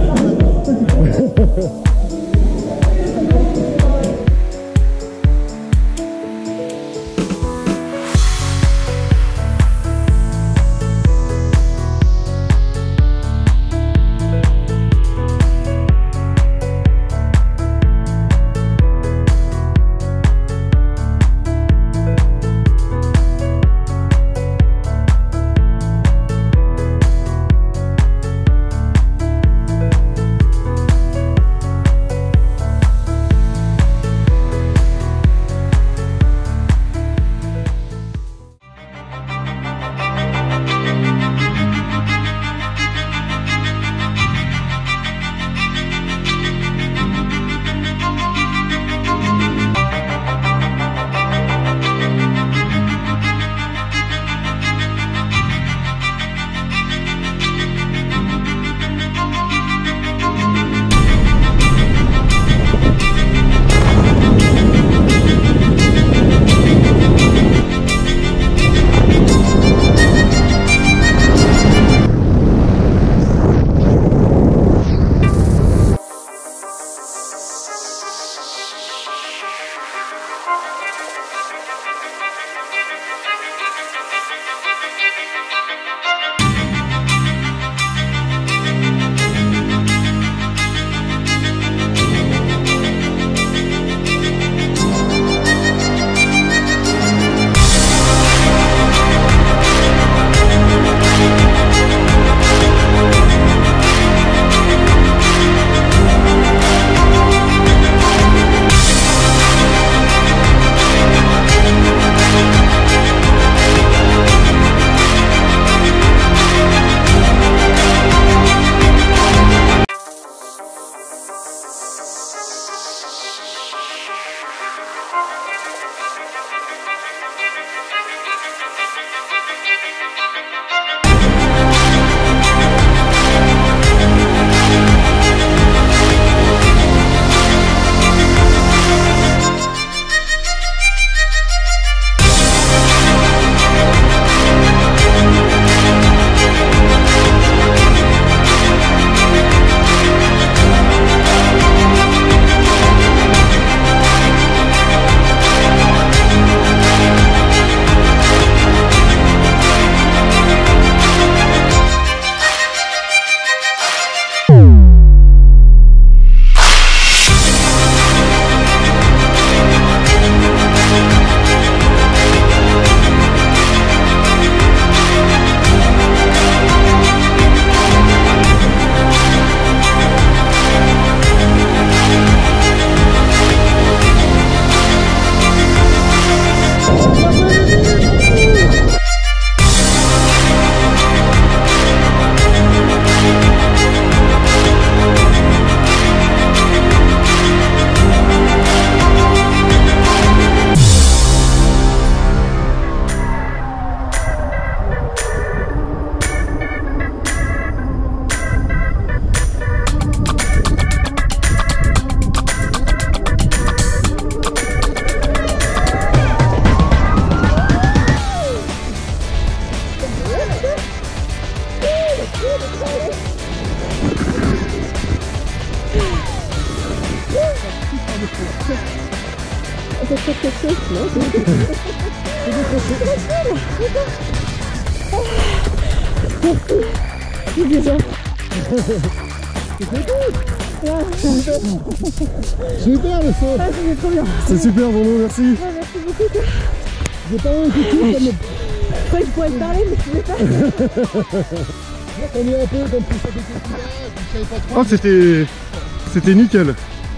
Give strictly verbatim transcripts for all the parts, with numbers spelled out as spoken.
Super le saut. Ah, c'est trop bien. C'est super Bruno, merci. Ouais, merci beaucoup. J'ai pas un coup de comme... Je croyais que je pourrais te parler, mais je pouvais pas. On est un peu comme tout ça de je savais pas trop. Oh, c'était... C'était nickel.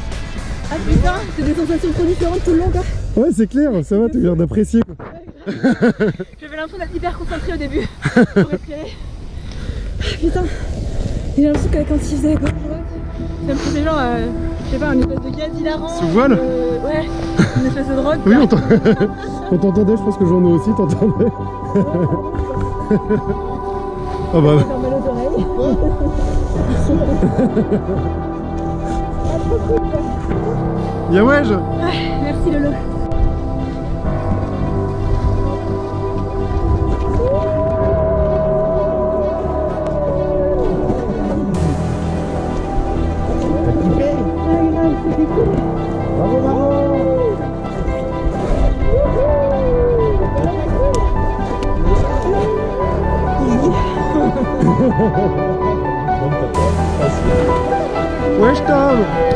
Ah putain, c'est des sensations trop différentes tout le long quoi. Ouais, c'est clair, ça va, tu viens d'apprécier. Ouais, j'avais l'impression d'être hyper concentré au début pour respirer. Putain, j'ai l'impression que quand il faisait gauche droite, ça me faisait genre, euh, je sais pas, un espèce de gaz hilarant. Sous voile euh, Ouais, une espèce de drogue. Oui, on t'entendait, je pense que j'en ai aussi, t'entendais. Ah bah. Ça fait mal aux oreilles. Ah, trop cool quoi. Yawaj. Ouais, merci Lolo. non.